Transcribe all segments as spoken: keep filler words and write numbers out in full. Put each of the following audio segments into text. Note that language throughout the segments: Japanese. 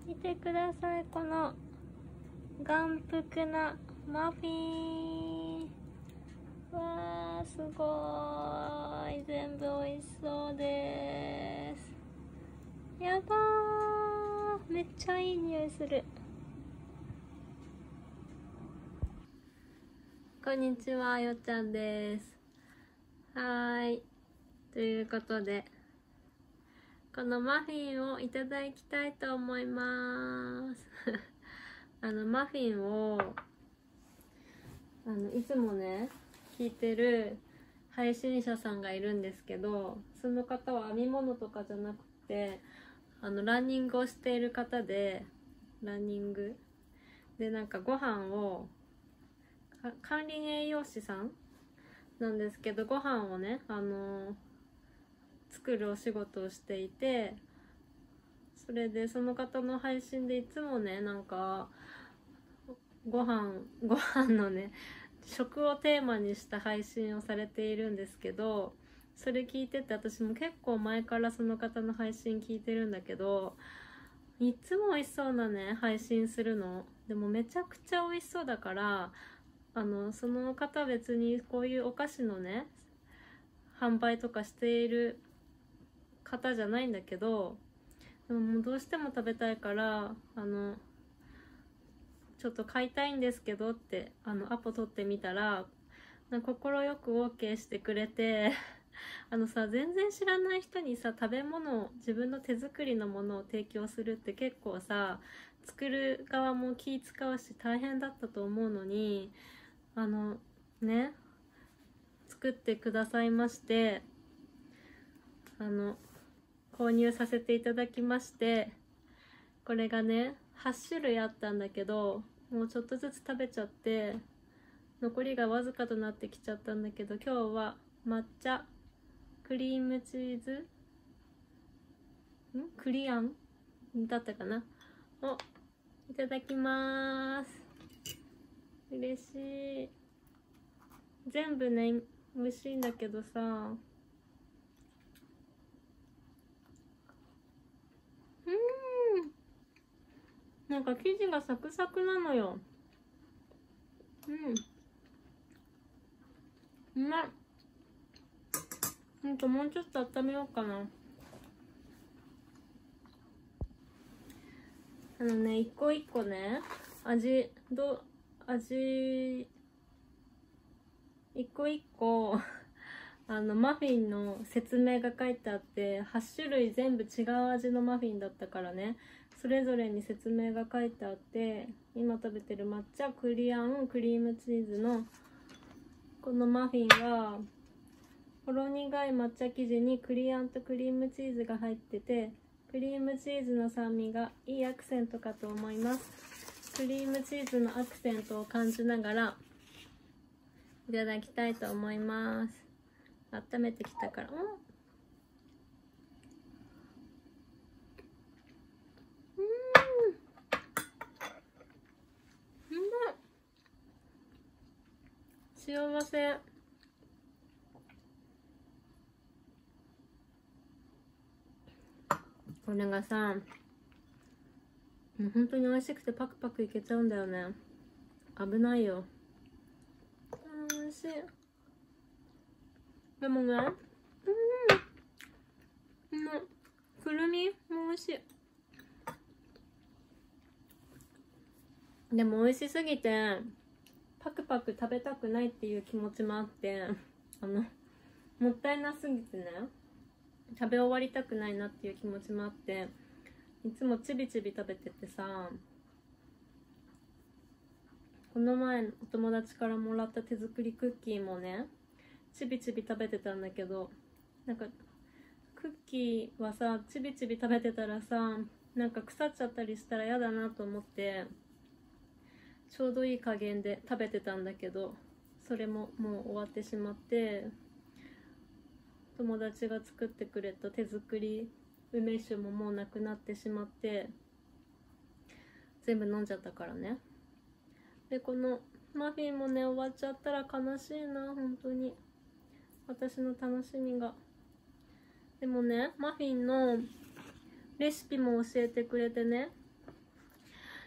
見てください、この眼福なマフィン。わー、すごーい、全部美味しそうです。やばー、めっちゃいい匂いする。こんにちは、よっちゃんです。はーい、ということでこのマフィンをいただきたいと思いますあのマフィンをあのいつもね聞いてる配信者さんがいるんですけど、その方は編み物とかじゃなくてあのランニングをしている方で、ランニングでなんかご飯を管理栄養士さんなんですけど、ご飯をねあの作るお仕事をしていて、それでその方の配信でいつもねなんかご飯ご飯のね食をテーマにした配信をされているんですけど、それ聞いてて私も結構前からその方の配信聞いてるんだけど、いつも美味しそうなね配信するの。でもめちゃくちゃ美味しそうだから、あのその方別にこういうお菓子のね販売とかしている方じゃないんだけど、でももうどうしても食べたいから、あのちょっと買いたいんですけどってあのアポ取ってみたら快く OK してくれてあのさ、全然知らない人にさ食べ物を、自分の手作りのものを提供するって結構さ、作る側も気使うし大変だったと思うのに、あのね作ってくださいまして、あの購入させていただきまして、これがねはち種類あったんだけど、もうちょっとずつ食べちゃって残りがわずかとなってきちゃったんだけど、今日は抹茶クリームチーズんクリアンだったかなをいただきまーす。嬉しい。全部ね美味しいんだけどさ、うんなんか生地がサクサクなのよ。うんうまい。ほんともうちょっと温めようかな。あのね一個一個ね味ど味一個一個あのマフィンの説明が書いてあって、はち種類全部違う味のマフィンだったからね、それぞれに説明が書いてあって、今食べてる抹茶クリアンクリームチーズのこのマフィンはほろ苦い抹茶生地にクリアンとクリームチーズが入ってて、クリームチーズの酸味がいいアクセントかと思います。クリームチーズのアクセントを感じながらいただきたいと思います。温めてきたから、うん、うん、うん、幸せ。これがさ、もう本当に美味しくてパクパクいけちゃうんだよね。危ないよ。美味しい。でもね、うん、うん、くるみも美味しい。でも美味しすぎてパクパク食べたくないっていう気持ちもあって、あのもったいなすぎてね食べ終わりたくないなっていう気持ちもあって、いつもちびちび食べててさ、この前お友達からもらった手作りクッキーもねちびちび食べてたんだけど、なんかクッキーはさちびちび食べてたらさなんか腐っちゃったりしたら嫌だなと思ってちょうどいい加減で食べてたんだけど、それももう終わってしまって、友達が作ってくれた手作り梅酒ももうなくなってしまって全部飲んじゃったからね。でこのマフィンもね終わっちゃったら悲しいな、本当に私の楽しみが。でもねマフィンのレシピも教えてくれてね、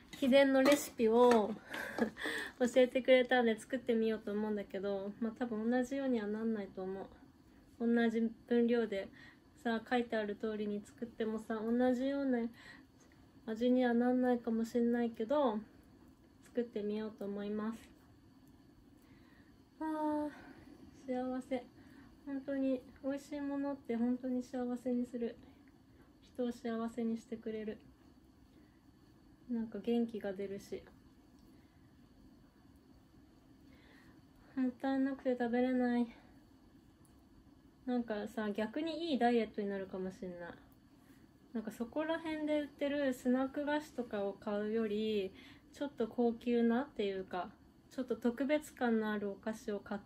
秘伝のレシピを教えてくれたんで作ってみようと思うんだけど、まあ多分同じようにはなんないと思う。同じ分量でさ、書いてある通りに作ってもさ、同じような味にはなんないかもしれないけど、作ってみようと思います。あー、幸せ。本当に美味しいものって本当に幸せにする。人を幸せにしてくれる。なんか元気が出るし。もったいなくて食べれない。なんかさ、逆にいいダイエットになるかもしれない。なんかそこら辺で売ってるスナック菓子とかを買うより、ちょっと高級なっていうか、ちょっと特別感のあるお菓子を買って、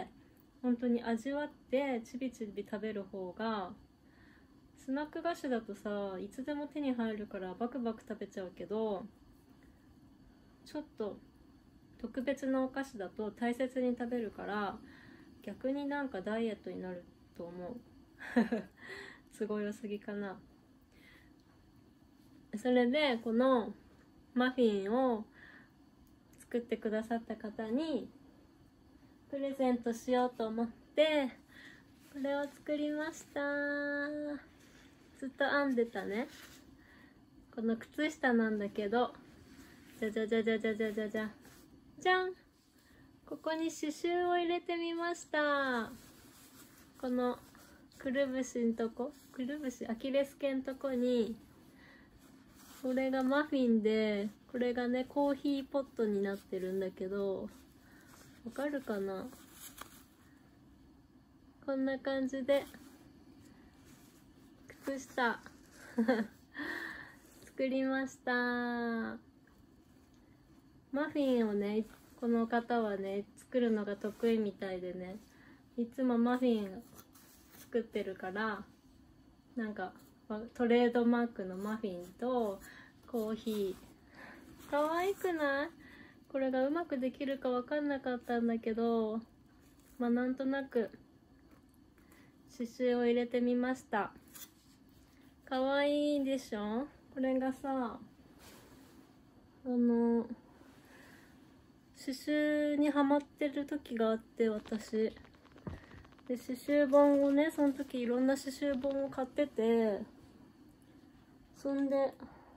本当に味わってちびちび食べる方が、スナック菓子だとさ、いつでも手に入るからバクバク食べちゃうけど、ちょっと特別なお菓子だと大切に食べるから、逆になんかダイエットになると思う。都合良すぎかな。それでこのマフィンを作ってくださった方にプレゼントしようと思ってこれを作りました。ずっと編んでたね。この靴下なんだけど、じゃじゃじゃじゃじゃじゃじゃじゃじゃん、ここに刺繍を入れてみました。このくるぶしんとこ、くるぶしアキレス腱んとこに、これがマフィンで、これがねコーヒーポットになってるんだけど、わかるかな。こんな感じで靴下作りました。マフィンをね、この方はね作るのが得意みたいでね、いつもマフィン作ってるから、なんかトレードマークのマフィンとコーヒー、可愛くない？これがうまくできるか分かんなかったんだけど、まあなんとなく刺繍を入れてみました。可愛いでしょ？これがさ、あの刺繍にハマってる時があって、私で刺繍本をね、その時いろんな刺繍本を買ってて、そんで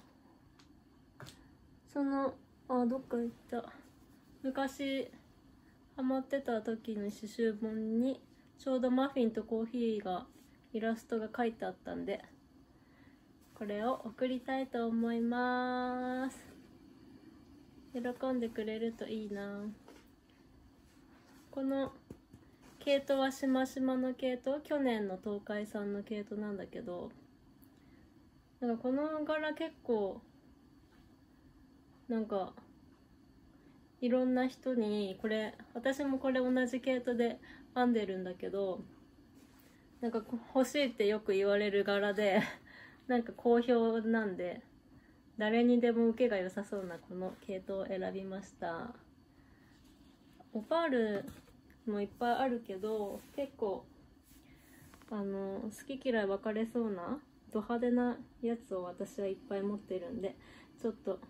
そのあどっか行った、昔ハマってた時の刺繍本にちょうどマフィンとコーヒーがイラストが書いてあったんで、これを送りたいと思います。喜んでくれるといいな。この毛糸はしましまの毛糸、去年の東海産の毛糸なんだけど、なんかこの柄結構なんかいろんな人に、これ私もこれ同じ毛糸で編んでるんだけど、なんか欲しいってよく言われる柄でなんか好評なんで、誰にでも受けが良さそうなこの毛糸を選びました。オパールもいっぱいあるけど、結構あの好き嫌い分かれそうなド派手なやつを私はいっぱい持ってるんで、ちょっと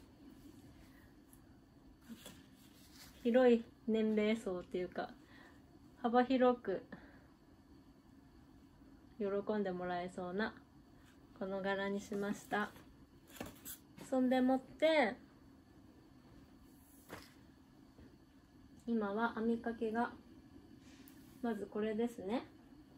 広い年齢層っていうか幅広く喜んでもらえそうなこの柄にしました。そんでもって今は編みかけが、まずこれですね。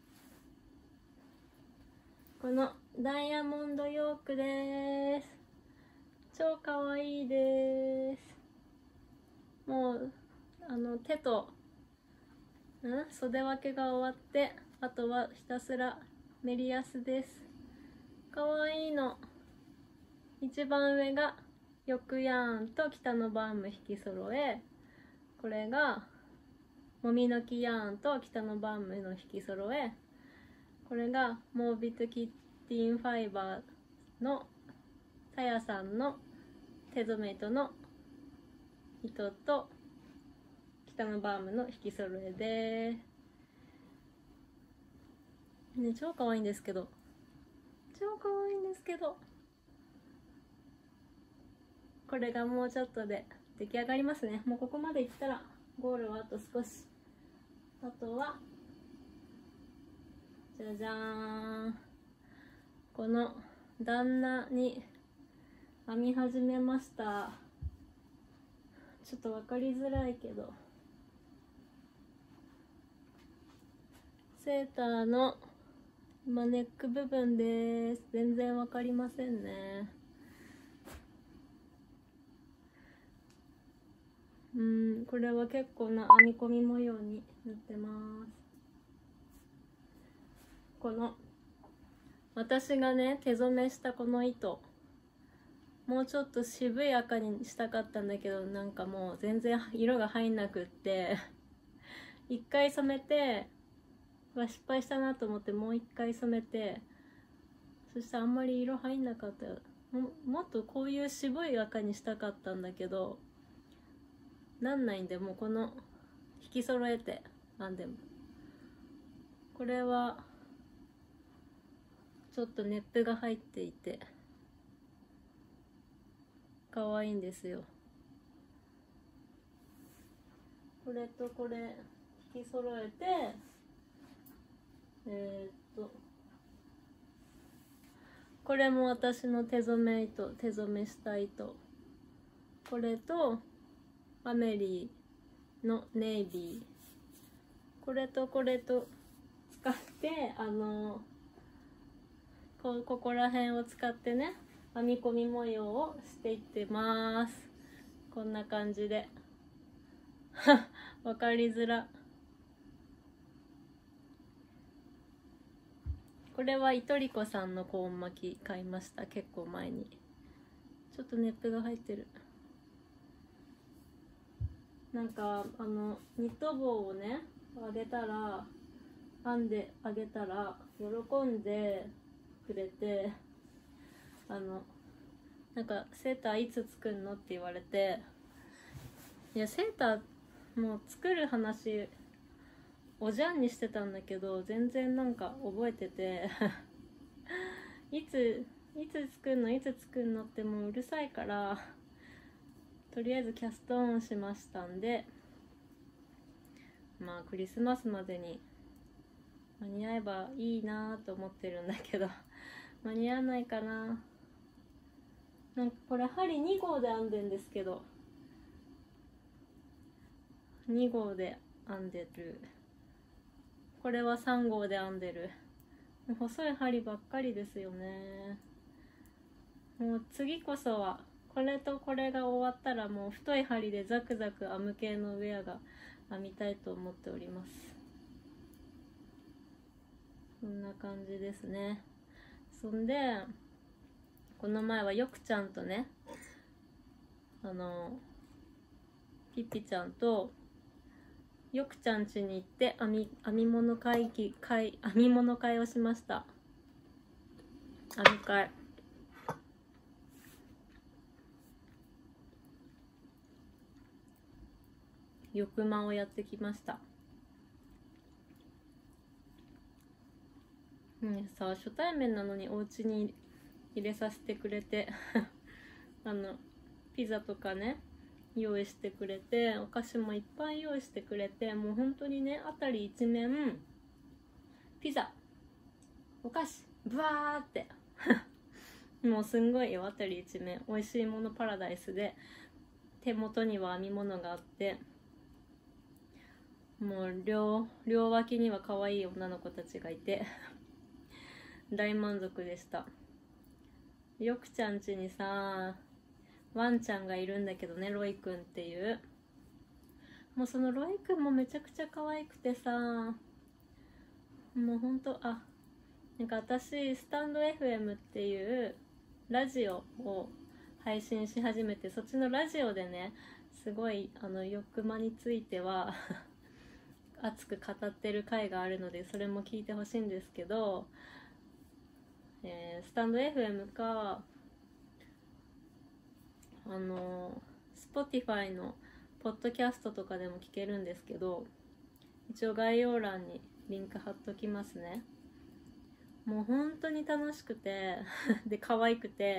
このダイヤモンドヨークです。超かわいいです。もうあの手とん袖分けが終わって、あとはひたすらメリヤスです。かわいいの。一番上がヨクヤーンと北のバーム引き揃え、これがもみの木ヤーンと北のバームの引き揃え、これがモービットキッティンファイバーのさやさんの手染め糸の糸と北のバームの引き揃えですね。超かわいいんですけど、超かわいいんですけどこれがもうちょっとで出来上がりますね。もうここまでいったらゴールはあと少し。あとはじゃじゃーん、この旦那に編み始めました。ちょっと分かりづらいけど、セーターの今ネック部分です。全然分かりませんね。うん、これは結構な編み込み模様になってます。この私がね手染めしたこの糸、もうちょっと渋い赤にしたかったんだけど、なんかもう全然色が入んなくって一回染めて失敗したなと思ってもう一回染めて、そしてあんまり色入んなかったよ。 も, もっとこういう渋い赤にしたかったんだけどなんないんで、もうこの引き揃えて編んでも、これはちょっとネップが入っていて可愛いんですよ。これとこれ引き揃えて、えー、っとこれも私の手染め糸、手染めした糸、これとアメリーのネイビー、これとこれと使って、あのこ, ここら辺を使ってね編み込み模様をしていってます。こんな感じでわかりづら。これは糸りこさんのコーン巻き買いました、結構前に。ちょっとネップが入ってる。なんかあのニット帽をねあげたら編んであげたら喜んでくれて、あのなんかセーターいつ作るのって言われて、いやセーターもう作る話おじゃんにしてたんだけど全然なんか覚えてていついつ作るのいつ作るのってもううるさいから、とりあえずキャストオンしましたんで、まあクリスマスまでに間に合えばいいなと思ってるんだけど間に合わないかな。なんかこれ針に号で編んでんですけど、に号で編んでる。これはさん号で編んでる。細い針ばっかりですよね。もう次こそはこれとこれが終わったらもう太い針でザクザク編む系のウェアが編みたいと思っております。こんな感じですね。そんでこの前はよくちゃんとね、あのピッピちゃんとよくちゃん家に行って編み編み物会議会編み物会をしました。編み会。翼間をやってきました。ね、さ初対面なのにお家に入れさせてくれてあのピザとかね用意してくれて、お菓子もいっぱい用意してくれて、もう本当にね辺り一面ピザお菓子ブワーってもうすんごいよ、辺り一面美味しいものパラダイスで、手元には編み物があって、もう 両, 両脇には可愛い女の子たちがいて大満足でした。よくちゃん家にさワンちゃんがいるんだけどね、ロイくんっていう。もうそのロイくんもめちゃくちゃ可愛くてさ、もうほんと、あなんか私スタンド エフエム っていうラジオを配信し始めて、そっちのラジオでねすごいあの翼間については熱く語ってる回があるので、それも聞いてほしいんですけど、えー、スタンド エフエム かあの Spotify のポッドキャストとかでも聞けるんですけど、一応概要欄にリンク貼っときますね。もう本当に楽しくてで可愛くて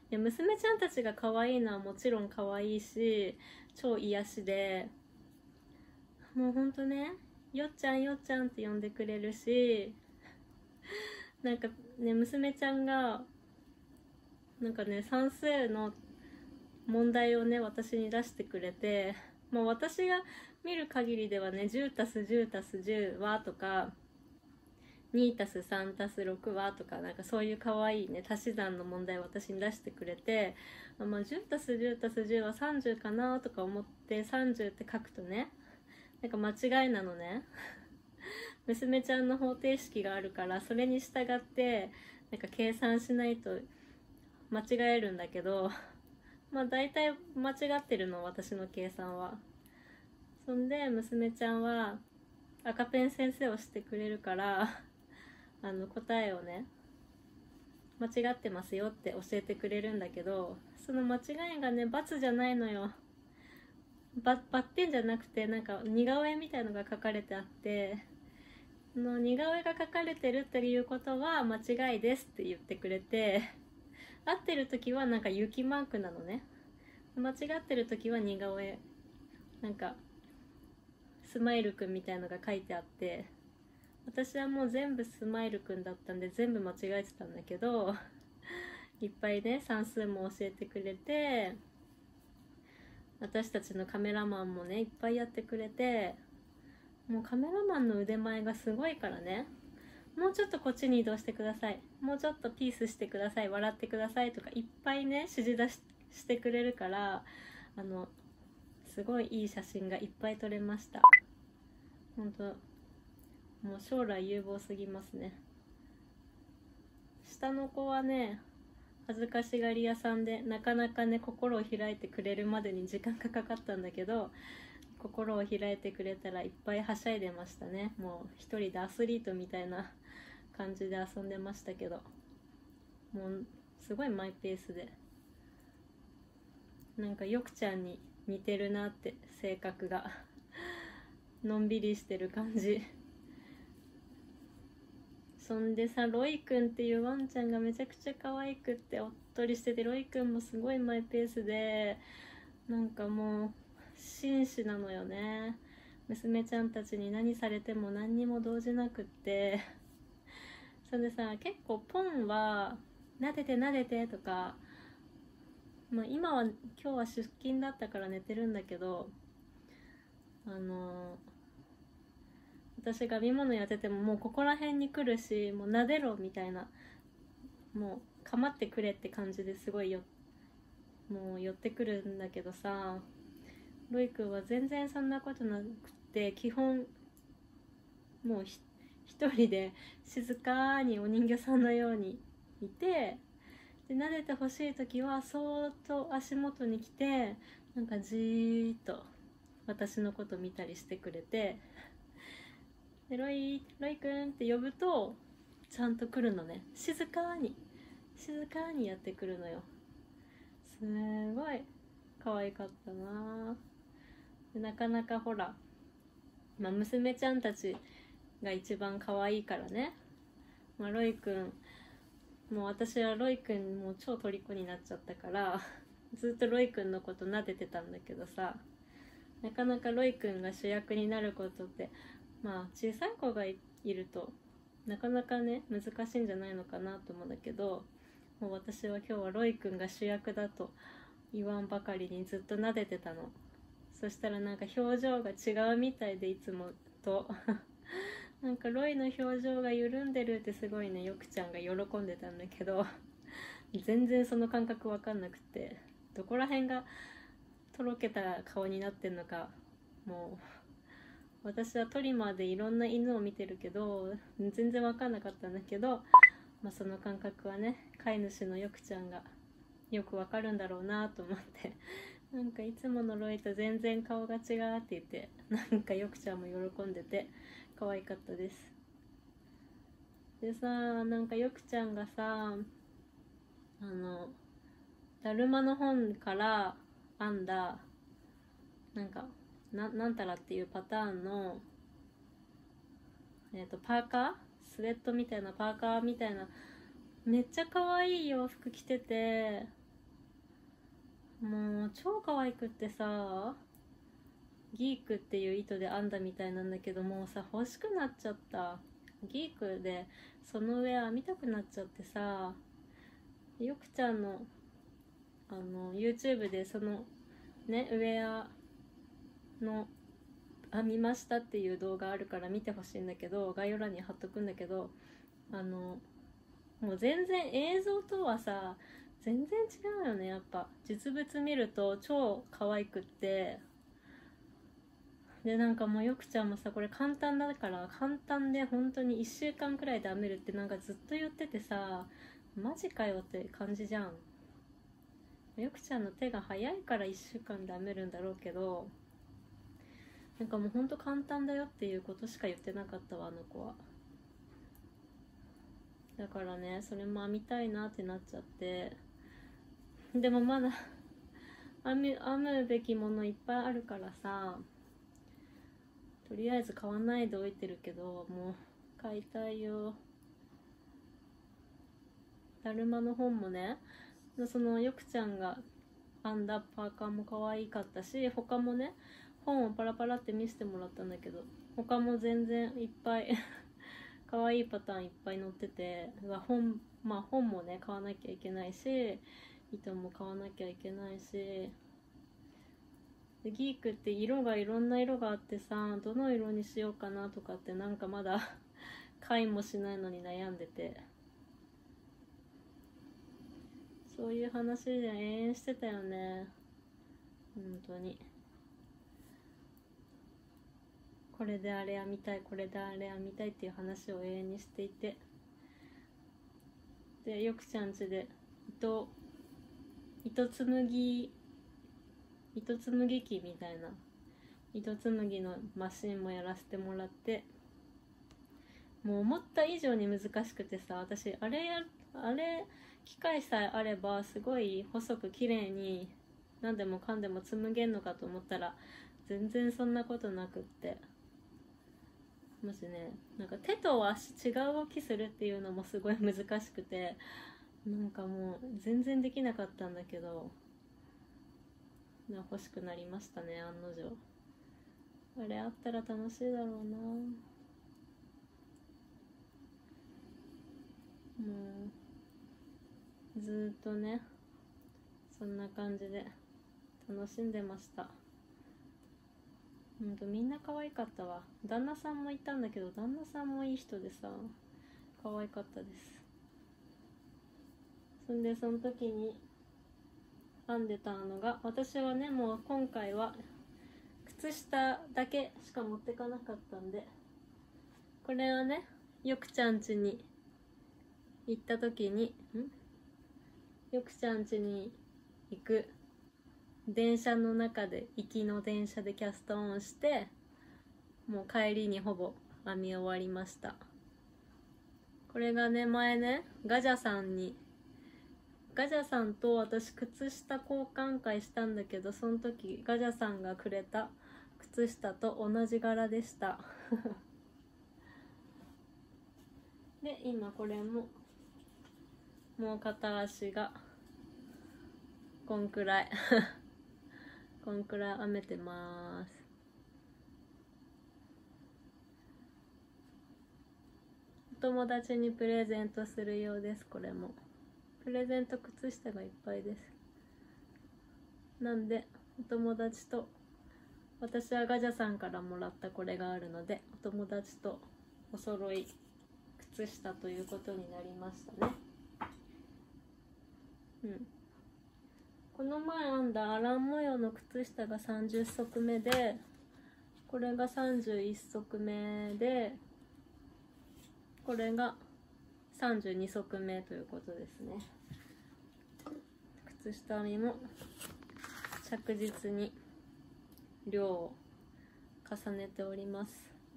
や娘ちゃんたちが可愛いのはもちろん可愛いし超癒しで、もうほんとね、よっちゃんよっちゃんって呼んでくれるし、なんかね、娘ちゃんがなんかね、算数の問題をね私に出してくれて、もう私が見る限りではね、じゅうたすじゅうたすじゅうはとかにたすさんたすろくはとか、なんかそういう可愛いね足し算の問題を私に出してくれて、まあ、じゅうたすじゅうたすじゅうはさんじゅうかなとか思ってさんじゅうって書くとね、なんか間違いなのね。娘ちゃんの方程式があるから、それに従ってなんか計算しないと間違えるんだけど、まあ大体間違ってるの、私の計算は。そんで娘ちゃんは赤ペン先生をしてくれるからあの答えをね、間違ってますよって教えてくれるんだけど、その間違いがね×じゃないのよ。バッテンじゃなくて、なんか似顔絵みたいのが書かれてあって、その似顔絵が書かれてるっていうことは間違いですって言ってくれて、合ってる時はなんか雪マークなのね。間違ってる時は似顔絵、なんかスマイルくんみたいのが書いてあって、私はもう全部スマイルくんだったんで全部間違えてたんだけど、いっぱいね算数も教えてくれて、私たちのカメラマンもねいっぱいやってくれて、もうカメラマンの腕前がすごいからね、もうちょっとこっちに移動してください、もうちょっとピースしてください、笑ってくださいとかいっぱいね指示出ししてくれるから、あのすごいいい写真がいっぱい撮れました。本当もう将来有望すぎますね。下の子はね恥ずかしがり屋さんで、なかなかね心を開いてくれるまでに時間がかかったんだけど、心を開いてくれたらいっぱいはしゃいでましたね。もう一人でアスリートみたいな感じで遊んでましたけど、もうすごいマイペースで、なんかよくちゃんに似てるなって、性格がのんびりしてる感じ。そんでさ、ロイくんっていうワンちゃんがめちゃくちゃ可愛くっておっとりしてて、ロイくんもすごいマイペースで、なんかもう紳士なのよね。娘ちゃんたちに何されても何にも動じなくって、それでさ、結構ポンは撫でて撫でてとか、まあ、今は今日は出勤だったから寝てるんだけど、あの私が見物やっててももうここら辺に来るし、もう撫でろみたいな、もう構ってくれって感じですごいよもう寄ってくるんだけどさ、ロイくんは全然そんなことなくて、基本もう一人で静かにお人形さんのようにいて、で撫でてほしい時はそーっと足元に来て、なんかじーっと私のこと見たりしてくれて、でロイロイくんって呼ぶとちゃんと来るのね。静かに静かにやってくるのよ。すごい可愛かったな。でなかなかほら、まあ、娘ちゃんたちが一番可愛いからね、まあ、ロイくんもう私はロイくんもう超虜になっちゃったからずっとロイくんのこと撫でてたんだけどさ、なかなかロイくんが主役になることってまあ小さい子が い, いるとなかなかね難しいんじゃないのかなと思うんだけど、もう私は今日はロイくんが主役だと言わんばかりにずっと撫でてたの。そしたらなんか表情が違うみたいで、いつもとなんかロイの表情が緩んでるってすごいねよくちゃんが喜んでたんだけど全然その感覚わかんなくて、どこら辺がとろけた顔になってんのか、もう私はトリマーでいろんな犬を見てるけど全然わかんなかったんだけど、まあ、その感覚はね飼い主のよくちゃんがよくわかるんだろうなと思ってなんかいつものロイと全然顔が違うって言って、なんかよくちゃんも喜んでて可愛かったです。でさ、なんかよくちゃんがさ、あのだるまの本から編んだなんか な, なんたらっていうパターンの、えーと、パーカースウェットみたいなパーカーみたいなめっちゃ可愛い洋服着てて、 もう超可愛くってさ、ギークっていう糸で編んだみたいなんだけど、もうさ欲しくなっちゃった。ギークでその上編みたくなっちゃってさ、よくちゃんのあの YouTube でそのねウェアの編みましたっていう動画あるから見てほしいんだけど、概要欄に貼っとくんだけど、あのもう全然映像とはさ全然違うよね。やっぱ実物見ると超可愛くって、でなんかもうよくちゃんもさ、これ簡単だから簡単で本当にいっしゅうかんくらいで編めるってなんかずっと言っててさ、マジかよって感じじゃん。よくちゃんの手が早いからいっしゅうかんで編めるんだろうけど、なんかもうほんと簡単だよっていうことしか言ってなかったわ、あの子は。だからね、それも編みたいなってなっちゃって、でもまだ編み編むべきものいっぱいあるからさ、とりあえず買わないでおいてるけど、もう買いたいよ。だるまの本もね、そのよくちゃんが編んだパーカーも可愛かったし、他もね本をパラパラって見せてもらったんだけど、他も全然いっぱい可愛いパターンいっぱい載ってて、本まあ本もね買わなきゃいけないし、糸も買わなきゃいけないし、でギークって色がいろんな色があってさ、どの色にしようかなとかってなんかまだ買いもしないのに悩んでて、そういう話で永遠してたよね、本当に。これであれ編みたい、これであれ編みたいっていう話を永遠にしていて、でよくちゃん家で糸糸紡ぎ糸紡ぎ機みたいな糸紡ぎのマシンもやらせてもらって、もう思った以上に難しくてさ、私あれやあれ機械さえあればすごい細く綺麗に何でもかんでも紡げんのかと思ったら全然そんなことなくって、もしね、なんか手と足違う動きするっていうのもすごい難しくて、なんかもう全然できなかったんだけど、欲しくなりましたね、案の定。あれあったら楽しいだろうな。もうずっとねそんな感じで楽しんでました。ほんとみんな可愛かったわ。旦那さんもいたんだけど、旦那さんもいい人でさ可愛かったです。そんでその時に編んでたのが、私はねもう今回は靴下だけしか持ってかなかったんで、これはねよくちゃん家に行った時にんよくちゃん家に行く電車の中で、行きの電車でキャストオンして、もう帰りにほぼ編み終わりました。これがね前ねガジャさんにガジャさんと私靴下交換会したんだけど、その時ガジャさんがくれた靴下と同じ柄でしたで今これももう片足がこんくらいこんくらい編めてます。お友達にプレゼントするようです。これもプレゼント靴下がいっぱいです。なんでお友達と、私はガジャさんからもらったこれがあるので、お友達とお揃い靴下ということになりましたね。うん、この前編んだアラン模様の靴下がさんじゅっそくめで、これがさんじゅういっそくめで、これがさんじゅうにそくめということですね。靴下編みも着実に量を重ねております。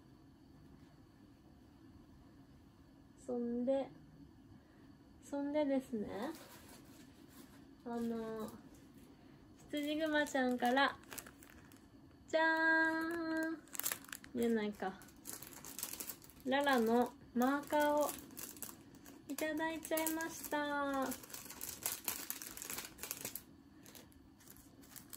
そんでそんでですね、あの羊ぐまちゃんからじゃーん、見えないか、ララのマーカーをいただいちゃいました。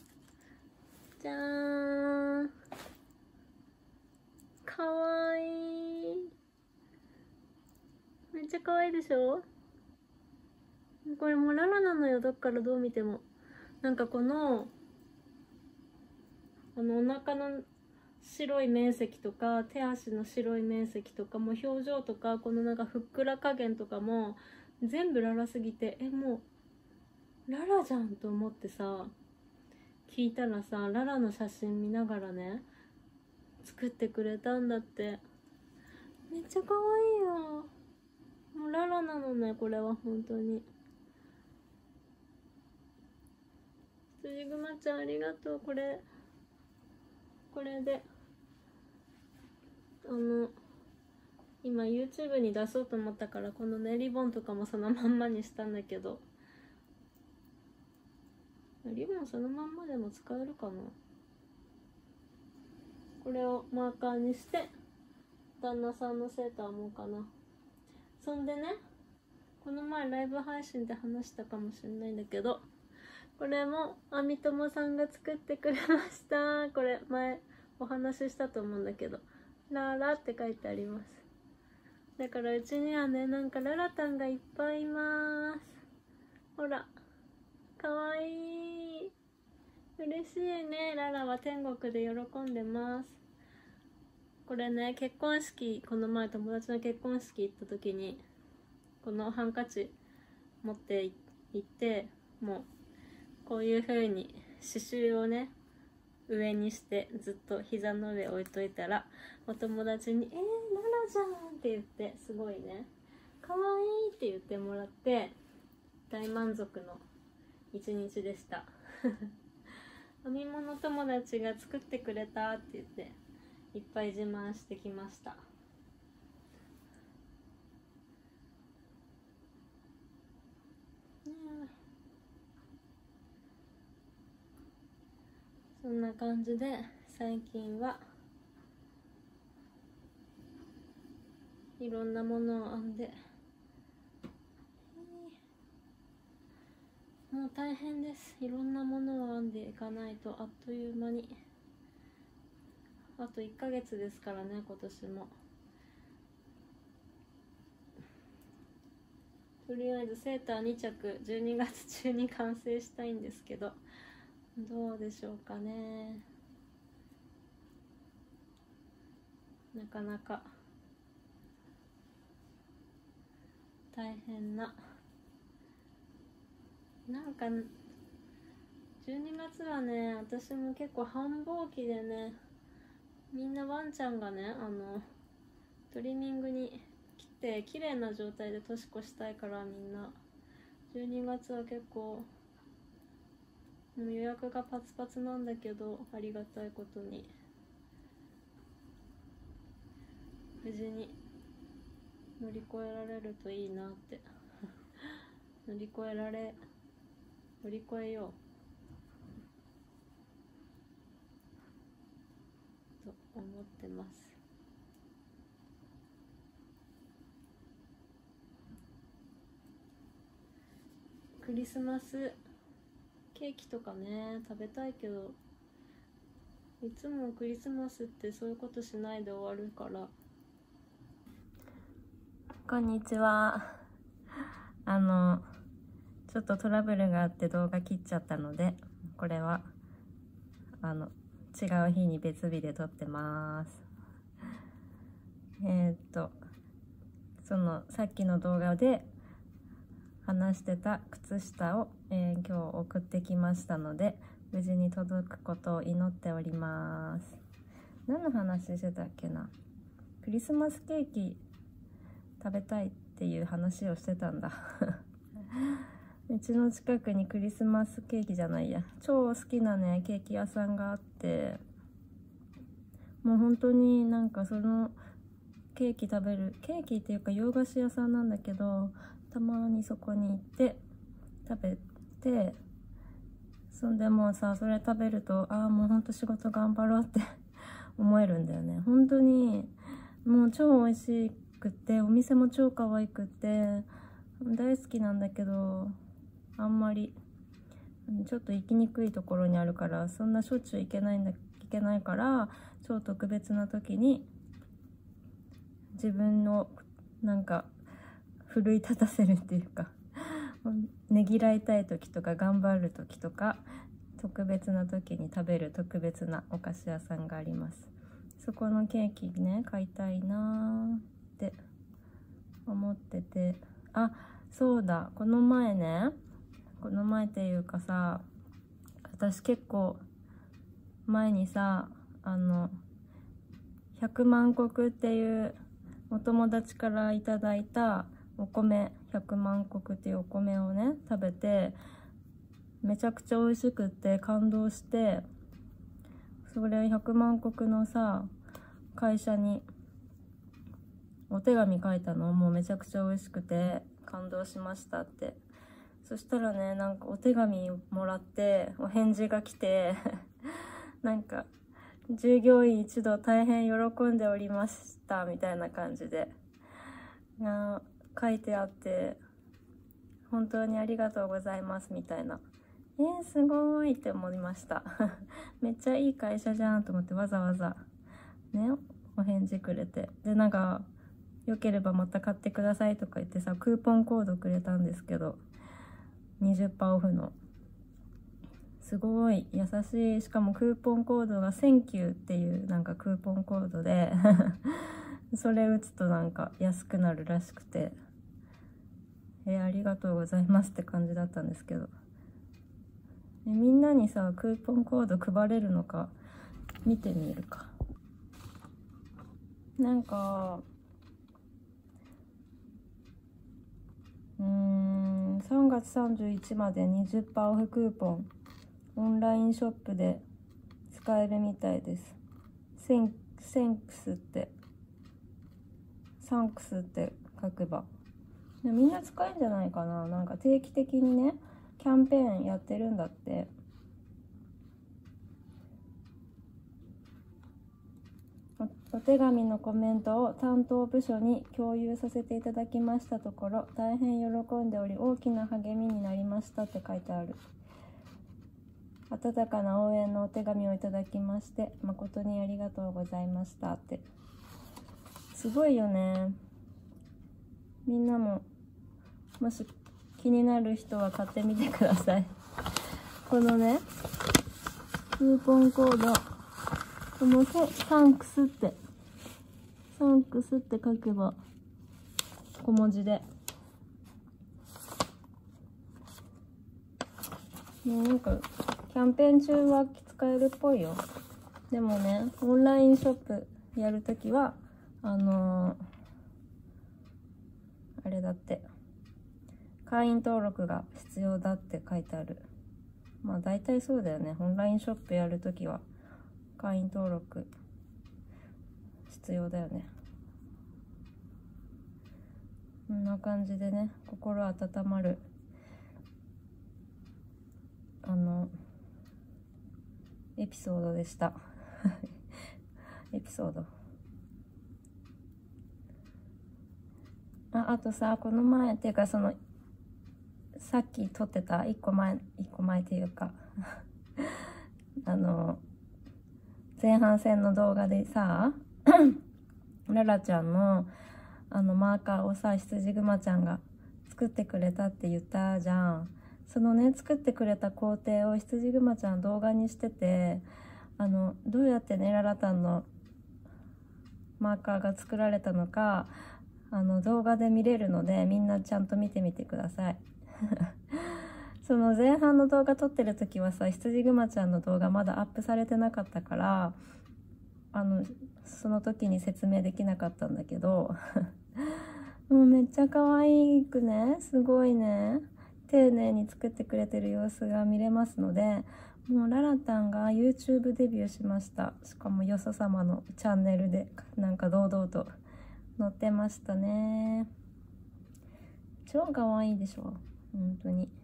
ちゃ可愛いでしょ。これもララなのよ、どっからどう見ても。なんかこのあのお腹の白い面積とか手足の白い面積とかも表情とかこのなんかふっくら加減とかも全部ララすぎて、えもうララじゃんと思ってさ、聞いたらさ、ララの写真見ながらね作ってくれたんだって。めっちゃ可愛いよ。もうララなのね、これは本当に。辻ぐまちゃんありがとう。これこれであの今 YouTube に出そうと思ったからこのねリボンとかもそのまんまにしたんだけど、リボンそのまんまでも使えるかな。これをマーカーにして旦那さんのセーターもかな。そんでね、この前ライブ配信で話したかもしれないんだけど、これもあみともさんが作ってくれました。これ前お話ししたと思うんだけど、ララって書いてあります。だからうちにはね、なんかララタンがいっぱいいます。ほらかわいい。嬉しいね。ララは天国で喜んでます。これね、結婚式、この前友達の結婚式行った時にこのハンカチ持って行って、もうこういう風に刺繍をね上にしてずっと膝の上置いといたら、お友達に「えー、ララじゃん」って言って、すごいねかわいいって言ってもらって大満足の一日でした編み物友達が作ってくれたって言っていっぱい自慢してきました。そんな感じで最近はいろんなものを編んで、もう大変です。いろんなものを編んでいかないとあっという間に。あといっかげつですからね、今年も。とりあえずセーターにちゃくじゅうにがつ中に完成したいんですけど、どうでしょうかね。なかなか大変な、なんかじゅうにがつはね、私も結構繁忙期でね、みんなワンちゃんがね、あのトリミングに来て綺麗な状態で年越したいから、みんなじゅうにがつは結構もう予約がパツパツなんだけど、ありがたいことに無事に乗り越えられるといいなって乗り越えられ乗り越えようと思ってます。クリスマスケーキとかね食べたいけど、いつもクリスマスってそういうことしないで終わるから。こんにちは。あのちょっとトラブルがあって動画切っちゃったので、これはあの違う日に別日で撮ってます。えー、っとそのさっきの動画で話してた靴下を、えー、今日送ってきましたので、無事に届くことを祈っております。何の話してたっけな。クリスマスケーキ食べたいっていう話をしてたんだうちの近くにクリスマスケーキじゃないや、超好きなねケーキ屋さんがあって、もう本当になんかそのケーキ食べる、ケーキっていうか洋菓子屋さんなんだけど、たまにそこに行って食べて、そんでもうさ、それ食べると、ああもうほんと仕事頑張ろうって思えるんだよね。本当にもう超美味しくって、お店も超可愛くって大好きなんだけど、あんまりちょっと行きにくいところにあるから、そんなしょっちゅう行けないんだ、行けないから、超特別な時に自分のなんか奮い立たせるっていうかねぎらいたい時とか頑張る時とか特別な時に食べる特別なお菓子屋さんがあります。そこのケーキね買いたいなーって思ってて、あ、そうだ、この前ねこの前っていうかさ、私結構前にさ、あのひゃくまん石っていうお友達からいただいたお米、ひゃくまん石っていうお米をね食べてめちゃくちゃ美味しくって感動して、それひゃくまん石のさ会社にお手紙書いたの。もうめちゃくちゃ美味しくて感動しましたって。そしたらね、なんかお手紙もらってお返事が来てなんか従業員一同大変喜んでおりましたみたいな感じでな書いてあって、本当にありがとうございますみたいな。えー、すごいって思いましためっちゃいい会社じゃんと思って、わざわざねお返事くれて、でなんかよければまた買ってくださいとか言ってさ、クーポンコードくれたんですけど にじゅっパーセント オフの、すごい優しい。しかもクーポンコードがセンキューっていうなんかクーポンコードでそれ打つとなんか安くなるらしくて、えー、ありがとうございますって感じだったんですけど、えみんなにさクーポンコード配れるのか見てみるか。なんかうーんさんがつさんじゅういちまで にじゅっパーセント オフクーポンオンラインショップで使えるみたいです。センセンクスってサンクスって書けばみんな使えるんじゃないかな。なんか定期的にねキャンペーンやってるんだって。お手紙のコメントを担当部署に共有させていただきましたところ、大変喜んでおり大きな励みになりましたって書いてある。温かな応援のお手紙をいただきまして誠にありがとうございましたって。すごいよね。みんなももし気になる人は買ってみてください。このねクーポンコード、このサンクスってサンクスって書けば小文字で、もうなんかキャンペーン中は使えるっぽいよ。でもねオンラインショップやるときはあのー、あれだって会員登録が必要だって書いてある。まあ大体そうだよね。オンラインショップやるときは会員登録必要だよね。こんな感じでね心温まるあのエピソードでしたエピソードああとさ、この前っていうかそのさっき撮ってたいっこまえいっこまえっていうかあの前半戦の動画でさララちゃんのあのマーカーをさ羊ぐまちゃんが作ってくれたって言ったじゃん。そのね作ってくれた工程を羊ぐまちゃん動画にしてて、あのどうやってねララタンのマーカーが作られたのかあの動画で見れるので、みんなちゃんと見てみてくださいその前半の動画撮ってる時はさ羊ぐまちゃんの動画まだアップされてなかったからあのその時に説明できなかったんだけどもうめっちゃ可愛くね、すごいね丁寧に作ってくれてる様子が見れますので、もうララタンが YouTube デビューしました。しかもよそ様のチャンネルでなんか堂々と載ってましたね。超可愛いでしょ本当に。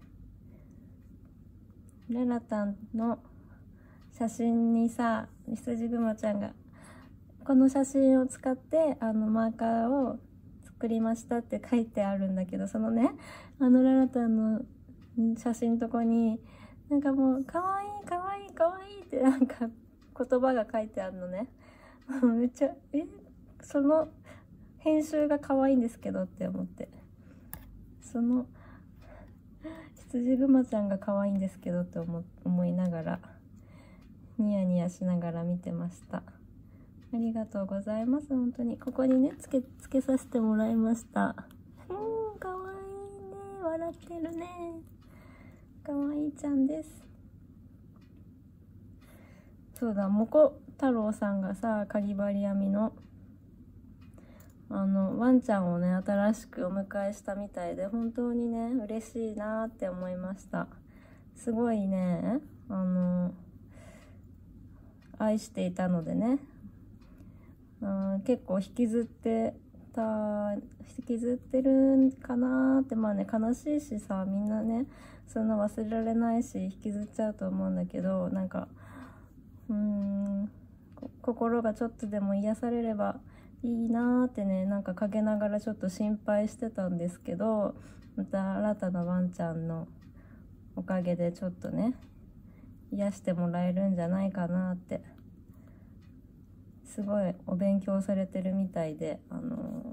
ララタンの写真にさ羊ぐまちゃんがこの写真を使ってあのマーカーを作りましたって書いてあるんだけど、そのねあのララタンの写真のとこになんかもうかわいいかわいいかわいいってなんか言葉が書いてあるのねめっちゃえその編集が可愛いんですけどって思って、 その羊ぐまちゃんが可愛いんですけどって思思いながらニヤニヤしながら見てました。ありがとうございます。本当にここにねつけつけさせてもらいました。うん、可愛いね、笑ってるね、可愛いちゃんです。そうだ、もこ太郎さんがさ、かぎ針編みのあのワンちゃんをね新しくお迎えしたみたいで、本当にね嬉しいなって思いました。すごいね、あの愛していたのでね、うん、結構引きずってた引きずってるんかなって。まあね、悲しいしさ、みんなねそんな忘れられないし引きずっちゃうと思うんだけど、なんかうーん心がちょっとでも癒されればいいなーってね、なんか陰ながらちょっと心配してたんですけど、また新たなワンちゃんのおかげでちょっとね癒してもらえるんじゃないかなって。すごいお勉強されてるみたいで、あの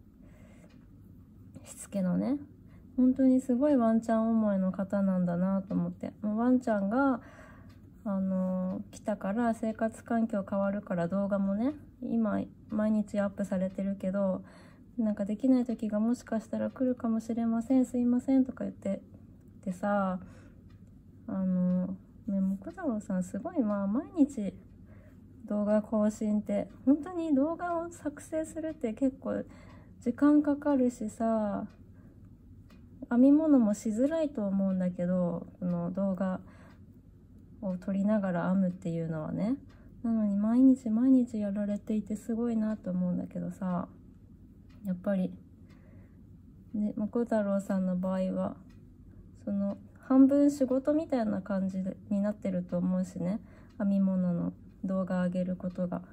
ー、しつけのね、本当にすごいワンちゃん思いの方なんだなと思って。もうワンちゃんがあのー、来たから生活環境変わるから動画もね今毎日アップされてるけど、なんかできない時がもしかしたら来るかもしれません、すいませんとか言っててさ、あのー、ね、木太郎さんすごい、まあ毎日動画更新って本当に動画を作成するって結構時間かかるしさ、編み物もしづらいと思うんだけど、この動画を撮りながら編むっていうのはね、なのに毎日毎日やられていてすごいなと思うんだけどさ、やっぱりね、木太郎さんの場合はその半分仕事みたいな感じになってると思うしね、編み物の動画上げることが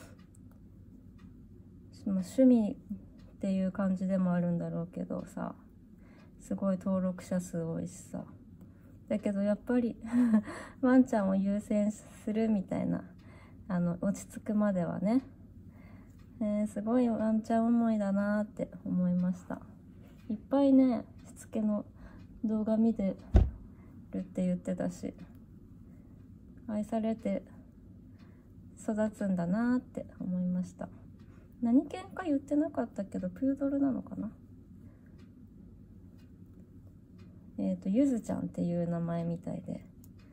趣味っていう感じでもあるんだろうけどさ、すごい登録者数多いしさ、だけどやっぱりワンちゃんを優先するみたいな、あの落ち着くまではね、えー、すごいワンちゃん思いだなって思いました。いっぱいねしつけの動画見てるって言ってたし、愛されて育つんだなって思いました。何犬か言ってなかったけどプードルなのかな。えっとゆずちゃんっていう名前みたいで、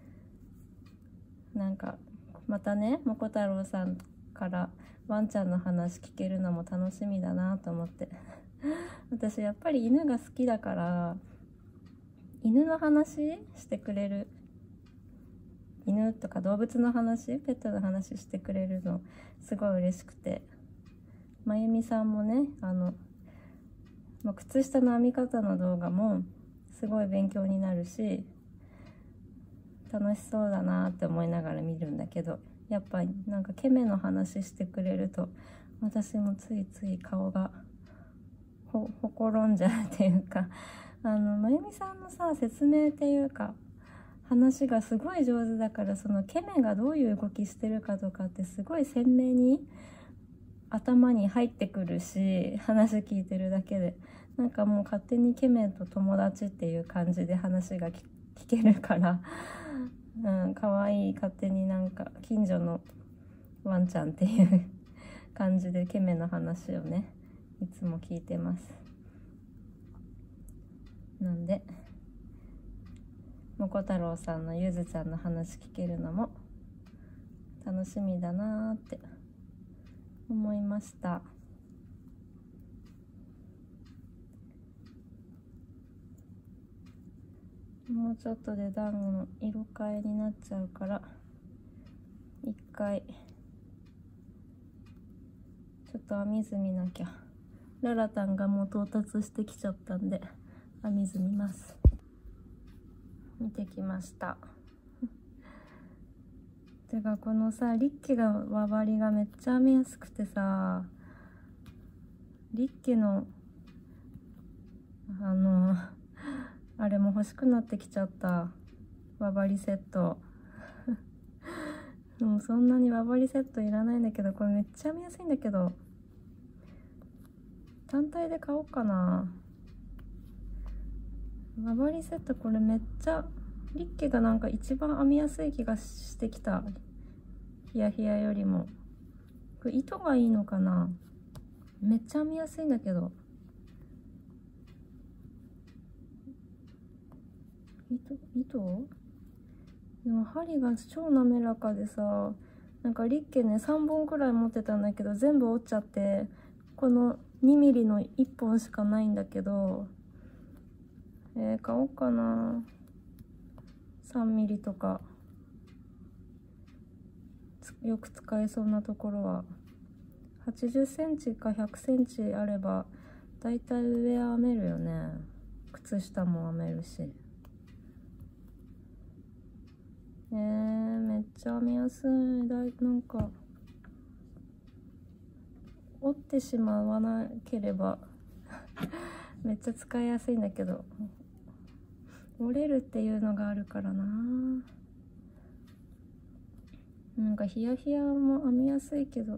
なんかまたねもこ太郎さんからワンちゃんの話聞けるのも楽しみだなと思って私やっぱり犬が好きだから、犬の話してくれる、犬とか動物の話、ペットの話してくれるのすごい嬉しくて、まゆみさんもね、あの、まあ、靴下の編み方の動画もすごい勉強になるし楽しそうだなって思いながら見るんだけど、やっぱりなんかケメの話してくれると私もついつい顔がほほころんじゃうっていうか、あのまゆみさんのさ説明っていうか話がすごい上手だから、そのケメがどういう動きしてるかとかってすごい鮮明に頭に入ってくるし、話聞いてるだけでなんかもう勝手にケメと友達っていう感じで話が聞けるからうん、かわいい、勝手になんか近所のワンちゃんっていう感じでケメの話をねいつも聞いてます。なんでもこ太郎さんのゆずちゃんの話聞けるのも楽しみだなって思いました。もうちょっとで団子の色替えになっちゃうから一回ちょっと編み図見なきゃ。ララタンがもう到達してきちゃったんで編み図見ます。見てきましたてかこのさリッケが輪針がめっちゃ編みやすくてさ、リッケのあのあれも欲しくなってきちゃった、輪針セットもうそんなに輪針セットいらないんだけど、これめっちゃ編みやすいんだけど単体で買おうかな。 輪針セットこれめっちゃリッケがなんか一番編みやすい気がしてきた。ヒヤヒヤよりもこれ糸がいいのかな。めっちゃ編みやすいんだけど、糸糸でも針が超滑らかでさ、なんかリッケねさんぼんくらい持ってたんだけど全部折っちゃって、このにミリのいっぽんしかないんだけど、えー、買おうかな。さんミリとかよく使えそうなところははちじゅっセンチかひゃくセンチあればだいたい上は編めるよね。靴下も編めるし。えー、めっちゃ編みやすい。だいなんか折ってしまわなければめっちゃ使いやすいんだけど、折れるっていうのがあるからな。なんかヒヤヒヤも編みやすいけど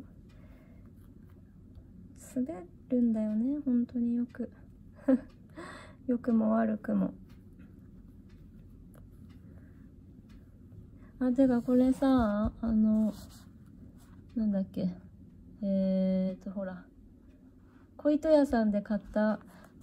滑るんだよね、本当によく良くも悪くも。あ、てかこれさ、あのなんだっけ、えーとほら小糸屋さんで買った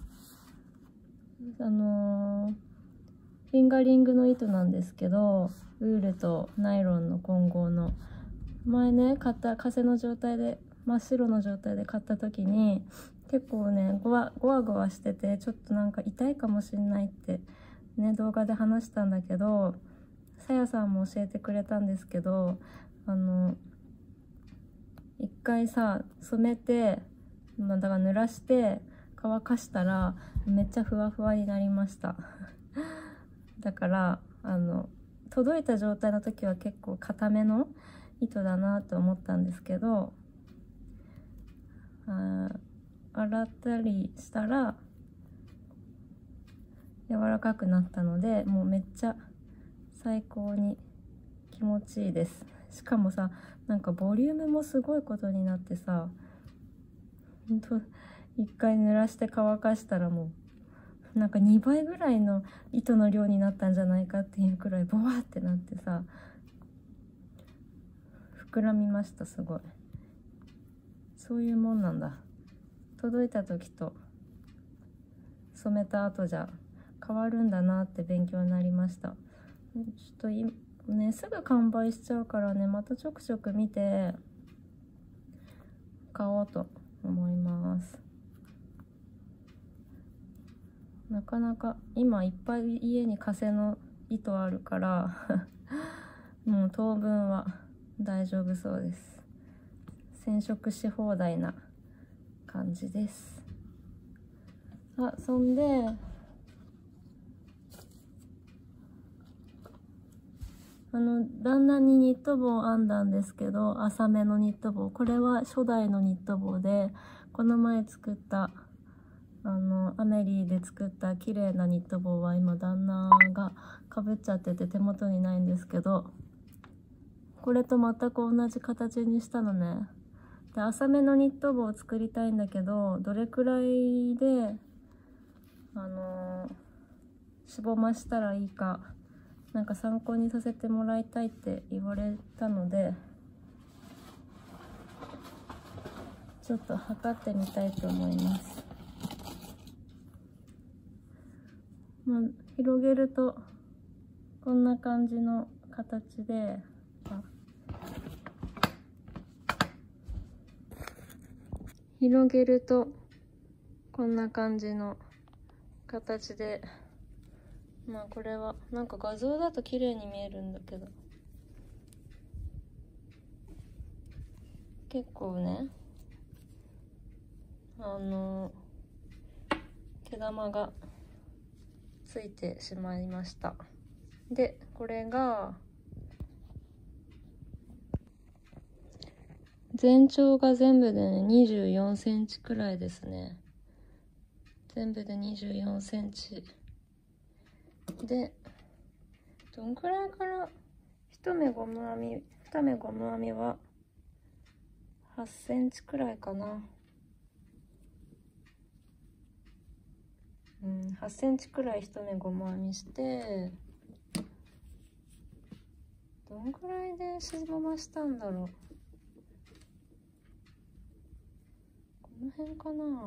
あのー、フィンガリングの糸なんですけど、ウールとナイロンの混合の。前ね買った風の状態で真っ白の状態で買った時に結構ねゴワゴワゴワしてて、ちょっとなんか痛いかもしんないってね動画で話したんだけど、さやさんも教えてくれたんですけど、あの一回さ染めて、まあ、だから濡らして乾かしたらめっちゃふわふわになりましただからあの届いた状態の時は結構固めの糸だなと思ったんですけど、あ洗ったりしたら柔らかくなったので、もうめっちゃ最高に気持ちいいです。しかもさ、なんかボリュームもすごいことになってさ、ほんと一回濡らして乾かしたらもうなんかにばいぐらいの糸の量になったんじゃないかっていうくらいボワーってなってさ、膨らみました。すごい。そういうもんなんだ。届いた時と染めた後じゃ変わるんだなって勉強になりました。ちょっといねすぐ完売しちゃうからね、またちょくちょく見て買おうと思います。なかなか今いっぱい家に風の糸あるからもう当分は大丈夫そうです。染色し放題な感じです。あ、そんであの旦那にニット帽を編んだんですけど、浅めのニット帽、これは初代のニット帽で、この前作ったあのアメリーで作った綺麗なニット帽は今旦那がかぶっちゃってて手元にないんですけど、これと全く同じ形にしたのね。で浅めのニット帽を作りたいんだけど、どれくらいであのしぼましたらいいかなんか参考にさせてもらいたいって言われたので、ちょっと測ってみたいと思います。まあ、広げるとこんな感じの形で、広げるとこんな感じの形で、まあこれはなんか画像だと綺麗に見えるんだけど、結構ねあの毛玉がついてしまいました。でこれが全長が全部で、ね、にじゅうよんセンチくらいですね。全部でにじゅうよんセンチで、どんくらいから一目ゴム編み二目ゴム編みははちセンチくらいかな。 うん、はちセンチくらい一目ゴム編みして、どんくらいで伸ばしたんだろう。この辺かな。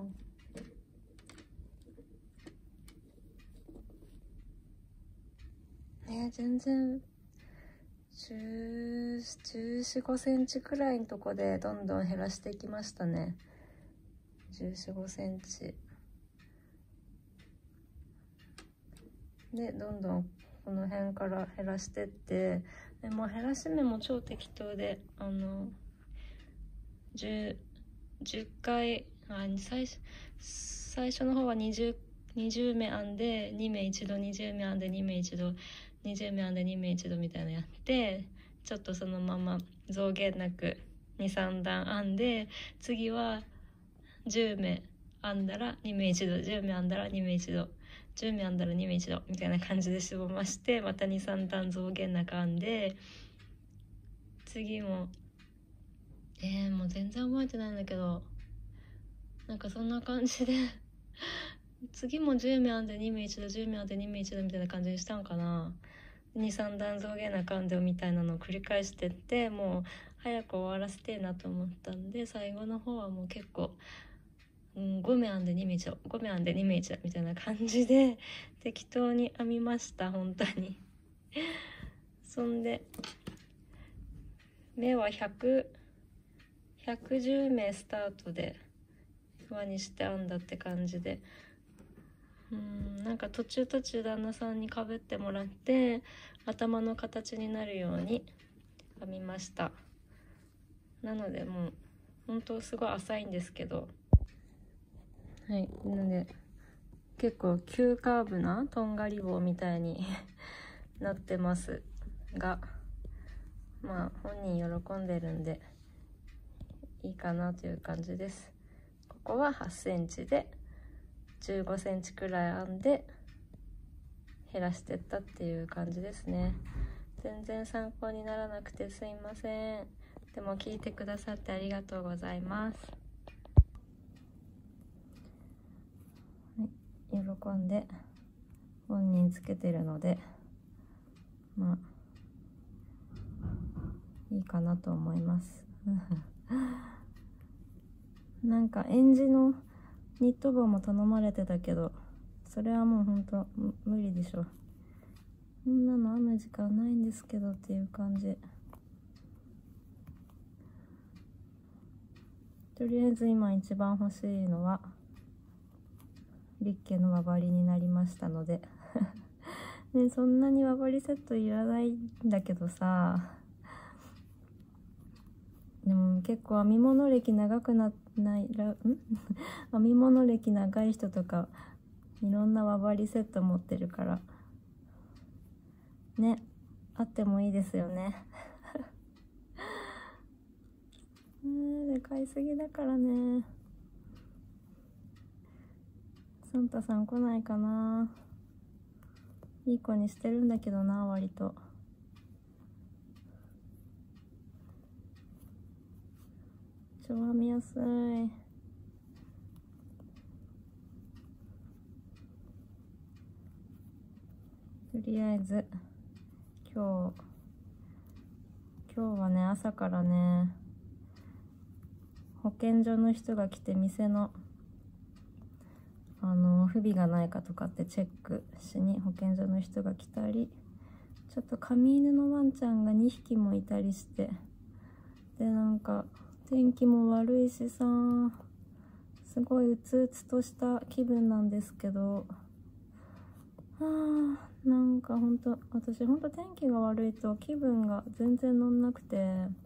ね、全然じゅう、じゅうよん、ごセンチくらいのとこでどんどん減らしていきましたね。じゅうよん、ごセンチでどんどんこの辺から減らしてって、でもう減らし目も超適当で、あの 10, 10回あ最初最初の方は 20, 20目編んでに目一度、にじゅう目編んでに目一度、にじゅう目編んでに目一度みたいなやって、ちょっとそのまま増減なく にさん段編んで、次はじゅう目編んだらに目一度、じゅう目編んだらに目一度、じゅう目編んだらに目一度みたいな感じでしぼまして、また にさん段増減なく編んで、次もえー、もう全然覚えてないんだけど、なんかそんな感じで次もじゅう目編んでに目一度、じゅう目編んでに目一度みたいな感じにしたんかな。にさん段増減なく編んでみたいなのを繰り返してって、もう早く終わらせてえなと思ったんで、最後の方はもう結構、うん、ご目編んでに目一度、ご目編んでに目一度みたいな感じで適当に編みました、本当にそんで目はひゃく、ひゃくじゅう目スタートで輪にして編んだって感じで、うーんなんか途中途中旦那さんにかぶってもらって頭の形になるように編みました。なのでもう本当すごい浅いんですけど、はいなので結構急カーブなとんがり棒みたいになってますが、まあ本人喜んでるんでいいかなという感じです。ここははちセンチでじゅうごセンチくらい編んで減らしてったっていう感じですね。全然参考にならなくてすいません。でも聞いてくださってありがとうございます。はい、喜んで本人つけてるので、まあいいかなと思いますなんかエンジのニット帽も頼まれてたけど、それはもうほんと無理でしょ。こんなの編む時間ないんですけどっていう感じ。とりあえず今一番欲しいのはリッケの輪針になりましたのでね、そんなに輪針セットいらないんだけどさ、でも結構編み物歴長くなないらん編み物歴長い人とかいろんな輪針セット持ってるからね、あってもいいですよねうんでかいすぎだからね。サンタさん来ないかな。いい子にしてるんだけどな、割と。超編みやすい。とりあえず今日今日はね、朝からね保健所の人が来て店のあの不備がないかとかってチェックしに保健所の人が来たり、ちょっと髪犬のワンちゃんがにひきもいたりして、でなんか天気も悪いしさ、すごいうつうつとした気分なんですけど、はあ、なんかほんと私ほんと天気が悪いと気分が全然乗んなくて、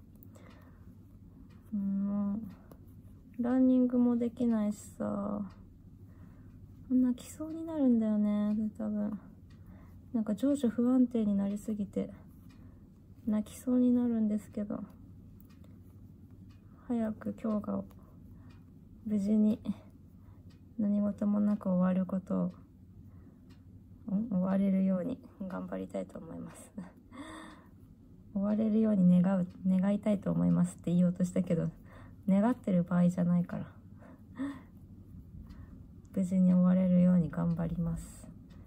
うんランニングもできないしさ、泣きそうになるんだよね。で多分なんか情緒不安定になりすぎて泣きそうになるんですけど、早く今日が無事に何事もなく終わることを終われるように頑張りたいと思います終われるように願う願いたいと思いますって言おうとしたけど、願ってる場合じゃないから無事に終われるように頑張ります。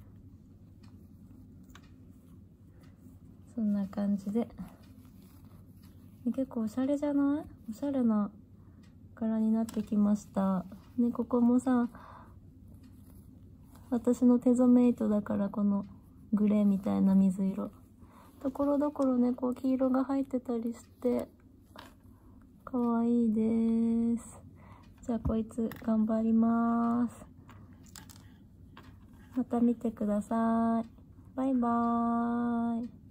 そんな感じで結構おしゃれじゃない？おしゃれな柄になってきましたね。ここもさ、私の手染め糸だから、このグレーみたいな水色ところどころね、こう黄色が入ってたりしてかわいいです。じゃあこいつ頑張ります。また見てください。バイバーイ。